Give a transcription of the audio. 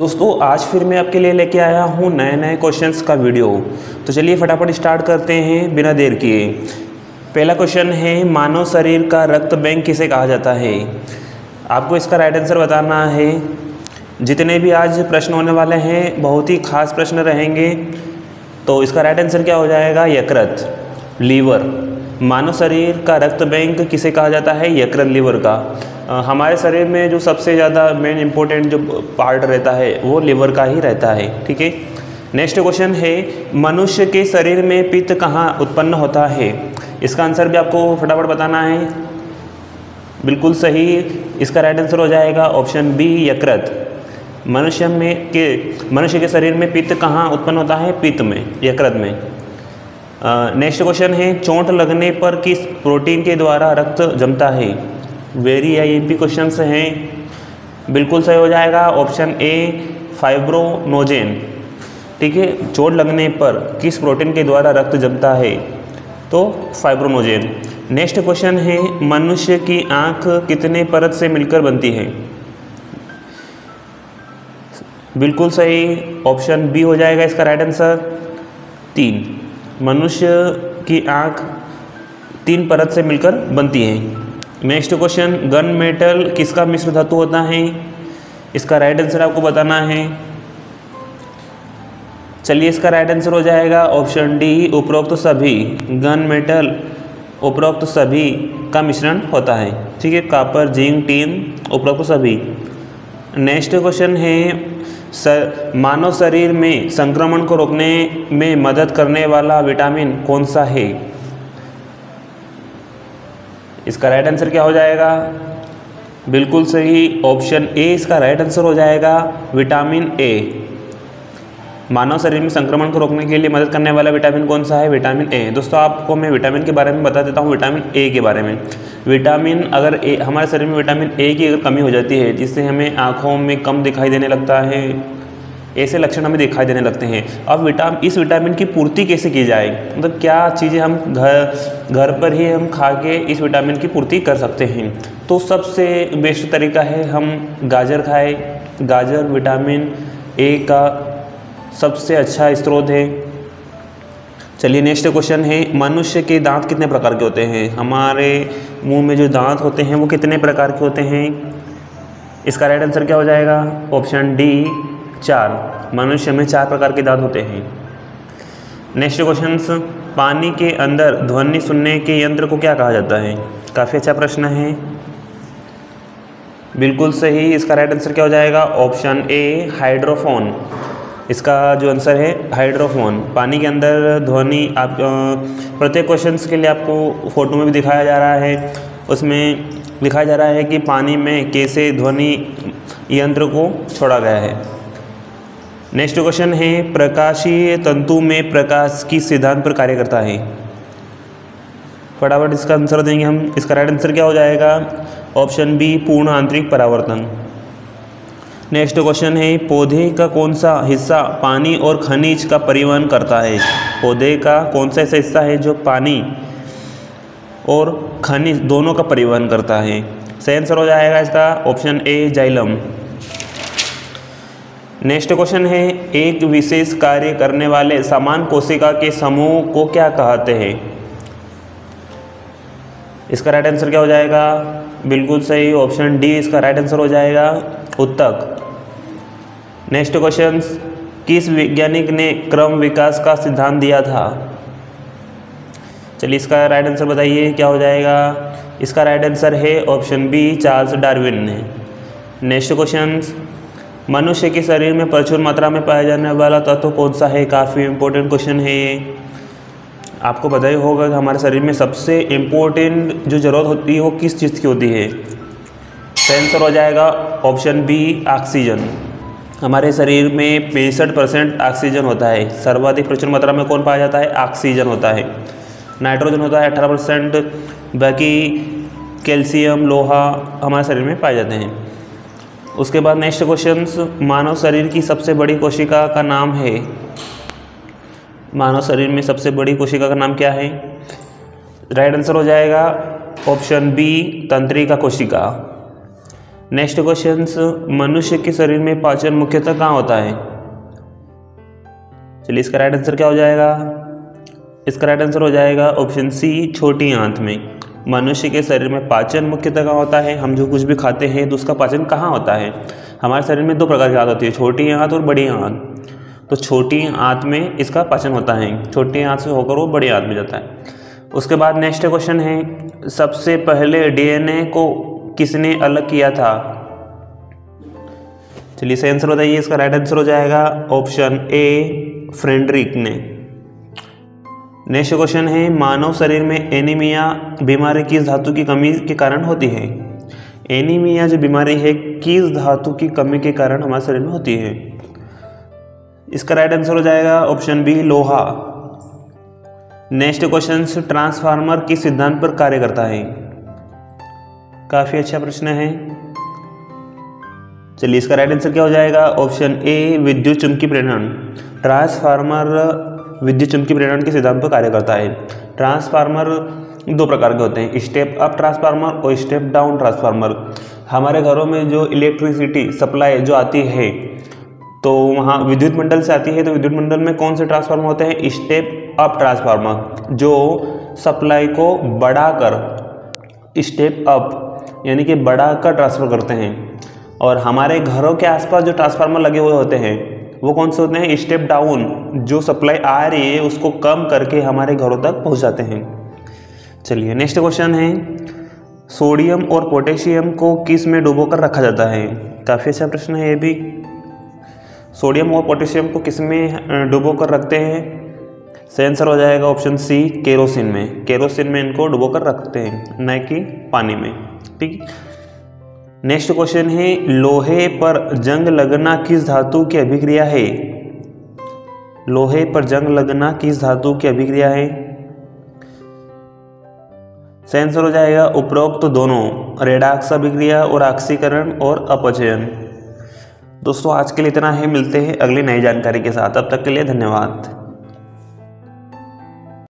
दोस्तों आज फिर मैं आपके लिए लेके आया हूँ नए नए क्वेश्चंस का वीडियो। तो चलिए फटाफट स्टार्ट करते हैं बिना देर किए। पहला क्वेश्चन है, मानव शरीर का रक्त बैंक किसे कहा जाता है। आपको इसका राइट आंसर बताना है। जितने भी आज प्रश्न होने वाले हैं बहुत ही खास प्रश्न रहेंगे। तो इसका राइट आंसर क्या हो जाएगा, यकृत, लीवर। मानव शरीर का रक्त बैंक किसे कहा जाता है, यकृत, लीवर का। हमारे शरीर में जो सबसे ज़्यादा मेन इंपॉर्टेंट जो पार्ट रहता है वो लीवर का ही रहता है। ठीक है। नेक्स्ट क्वेश्चन है, मनुष्य के शरीर में पित्त कहाँ उत्पन्न होता है। इसका आंसर भी आपको फटाफट बताना है। बिल्कुल सही, इसका राइट आंसर हो जाएगा ऑप्शन बी, यकृत। मनुष्य के शरीर में पित्त कहाँ उत्पन्न होता है, पित्त में, यकृत में। नेक्स्ट क्वेश्चन है, चोट लगने पर किस प्रोटीन के द्वारा रक्त जमता है। वेरी आईएमपी क्वेश्चंस हैं। बिल्कुल सही हो जाएगा ऑप्शन ए, फाइब्रोनोजेन। ठीक है, चोट लगने पर किस प्रोटीन के द्वारा रक्त जमता है, तो फाइब्रोनोजेन। नेक्स्ट क्वेश्चन है, मनुष्य की आँख कितने परत से मिलकर बनती है। बिल्कुल सही, ऑप्शन बी हो जाएगा इसका राइट आंसर, 3। मनुष्य की आँख 3 परत से मिलकर बनती है। नेक्स्ट क्वेश्चन, गन मेटल किसका मिश्र धातु होता है। इसका राइट आंसर आपको बताना है। चलिए इसका राइट आंसर हो जाएगा ऑप्शन डी, उपरोक्त सभी। गन मेटल उपरोक्त सभी का मिश्रण होता है। ठीक है, कॉपर, जिंक, टिन, उपरोक्त सभी। नेक्स्ट क्वेश्चन है, मानव शरीर में संक्रमण को रोकने में मदद करने वाला विटामिन कौन सा है। इसका राइट आंसर क्या हो जाएगा, बिल्कुल सही, ऑप्शन ए इसका राइट आंसर हो जाएगा, विटामिन ए। मानव शरीर में संक्रमण को रोकने के लिए मदद करने वाला विटामिन कौन सा है, विटामिन ए। दोस्तों आपको मैं विटामिन के बारे में बता देता हूँ, विटामिन ए के बारे में। विटामिन अगर हमारे शरीर में विटामिन ए की अगर कमी हो जाती है, जिससे हमें आँखों में कम दिखाई देने लगता है, ऐसे लक्षण हमें दिखाई देने लगते हैं। अब इस विटामिन की पूर्ति कैसे की जाए, मतलब क्या चीज़ें हम घर पर ही हम खा के इस विटामिन की पूर्ति कर सकते हैं। तो सबसे बेस्ट तरीका है हम गाजर खाएं। गाजर विटामिन ए का सबसे अच्छा स्रोत है। चलिए नेक्स्ट क्वेश्चन है, मनुष्य के दांत कितने प्रकार के होते हैं। हमारे मुंह में जो दांत होते हैं वो कितने प्रकार के होते हैं। इसका राइट आंसर क्या हो जाएगा, ऑप्शन डी, 4। मनुष्य में 4 प्रकार के दांत होते हैं। नेक्स्ट क्वेश्चन, पानी के अंदर ध्वनि सुनने के यंत्र को क्या कहा जाता है। काफ़ी अच्छा प्रश्न है। बिल्कुल सही, इसका राइट आंसर क्या हो जाएगा, ऑप्शन ए, हाइड्रोफोन। इसका जो आंसर है हाइड्रोफोन। पानी के अंदर ध्वनि आप प्रत्येक क्वेश्चंस के लिए आपको फोटो में भी दिखाया जा रहा है। उसमें दिखाया जा रहा है कि पानी में कैसे ध्वनि यंत्र को छोड़ा गया है। नेक्स्ट क्वेश्चन है, प्रकाशीय तंतु में प्रकाश किस सिद्धांत पर कार्य करता है। फटाफट इसका आंसर देंगे हम। इसका राइट आंसर क्या हो जाएगा, ऑप्शन बी, पूर्ण आंतरिक परावर्तन। नेक्स्ट क्वेश्चन है, पौधे का कौन सा हिस्सा पानी और खनिज का परिवहन करता है। पौधे का कौन सा ऐसा हिस्सा है जो पानी और खनिज दोनों का परिवहन करता है। सही आंसर हो जाएगा इसका option A, xylem. Next question है, एक विशेष कार्य करने वाले समान कोशिका के समूह को क्या कहते हैं। इसका राइट आंसर क्या हो जाएगा, बिल्कुल सही, ऑप्शन डी इसका राइट आंसर हो जाएगा, उत्तक। नेक्स्ट क्वेश्चन, किस वैज्ञानिक ने क्रम विकास का सिद्धांत दिया था। चलिए इसका राइट आंसर बताइए क्या हो जाएगा। इसका राइट आंसर है ऑप्शन बी, चार्ल्स डार्विन ने। नेक्स्ट क्वेश्चन, मनुष्य के शरीर में प्रचुर मात्रा में पाया जाने वाला तत्व कौन सा है। काफ़ी इंपॉर्टेंट क्वेश्चन है ये। आपको पता ही होगा कि हमारे शरीर में सबसे इम्पोर्टेंट जो ज़रूरत होती है वो किस चीज़ की होती है। सही आंसर हो जाएगा ऑप्शन बी, ऑक्सीजन। हमारे शरीर में 65% ऑक्सीजन होता है। सर्वाधिक प्रचुर मात्रा में कौन पाया जाता है, ऑक्सीजन होता है। नाइट्रोजन होता है 18%। बाकी कैल्शियम, लोहा हमारे शरीर में पाए जाते हैं। उसके बाद नेक्स्ट क्वेश्चन, मानव शरीर की सबसे बड़ी कोशिका का नाम है। मानव शरीर में सबसे बड़ी कोशिका का नाम क्या है। राइट आंसर हो जाएगा ऑप्शन बी, तंत्रिका कोशिका। नेक्स्ट क्वेश्चन, मनुष्य के शरीर में पाचन मुख्यतः कहाँ होता है? चलिए इसका राइट आंसर क्या हो जाएगा? इसका राइट आंसर हो जाएगा ऑप्शन सी, छोटी आंत में। मनुष्य के शरीर में पाचन मुख्यतः कहाँ होता है? हम जो कुछ भी खाते हैं तो उसका पाचन कहाँ होता है? हमारे शरीर में दो प्रकार की आंत होती है, छोटी आंत और बड़ी आंत। तो छोटी आंत में इसका पाचन होता है, छोटी आंत से होकर वो बड़ी आंत में जाता है। उसके बाद नेक्स्ट क्वेश्चन है, सबसे पहले डीएनए को किसने अलग किया था? चलिए सही आंसर बताइए। इसका राइट आंसर हो जाएगा ऑप्शन ए, फ्रेडरिक ने। नेक्स्ट क्वेश्चन है, मानव शरीर में एनीमिया बीमारी किस धातु की कमी के कारण होती है? एनीमिया जो बीमारी है किस धातु की कमी के कारण हमारे शरीर में होती है? इसका राइट आंसर हो जाएगा ऑप्शन बी, लोहा। नेक्स्ट क्वेश्चन, ट्रांसफार्मर किस सिद्धांत पर कार्य करता है? काफी अच्छा प्रश्न है। चलिए इसका राइट आंसर क्या हो जाएगा? ऑप्शन ए, विद्युत चुंबकीय प्रेरण। ट्रांसफार्मर विद्युत चुंबकीय प्रेरण के सिद्धांत पर कार्य करता है। ट्रांसफार्मर दो प्रकार के होते हैं, स्टेप अप ट्रांसफार्मर और स्टेप डाउन ट्रांसफार्मर। हमारे घरों में जो इलेक्ट्रिसिटी सप्लाई जो आती है तो वहाँ विद्युत मंडल से आती है, तो विद्युत मंडल में कौन से ट्रांसफार्मर होते हैं? स्टेप अप ट्रांसफार्मर, जो सप्लाई को बढ़ाकर, स्टेप अप यानी कि बढ़ाकर ट्रांसफर करते हैं। और हमारे घरों के आसपास जो ट्रांसफार्मर लगे हुए होते हैं वो कौन से होते हैं? स्टेप डाउन, जो सप्लाई आ रही है उसको कम करके हमारे घरों तक पहुंच जाते हैं। चलिए नेक्स्ट क्वेश्चन है, सोडियम और पोटेशियम को किस में डुबो कर रखा जाता है? काफ़ी अच्छा प्रश्न है ये भी। सोडियम और पोटेशियम को किस में डुबो कर रखते हैं? सही आंसर हो जाएगा ऑप्शन सी, केरोसिन में। केरोसिन में इनको डुबो कर रखते हैं, न कि पानी में। ठीक। नेक्स्ट क्वेश्चन है, लोहे पर जंग लगना किस धातु की अभिक्रिया है? लोहे पर जंग लगना किस धातु की अभिक्रिया है? सही आंसर हो जाएगा उपरोक्त तो दोनों, रेडॉक्स अभिक्रिया और ऑक्सीकरण और अपचयन। दोस्तों आज के लिए इतना ही, मिलते हैं अगली नई जानकारी के साथ। अब तक के लिए धन्यवाद।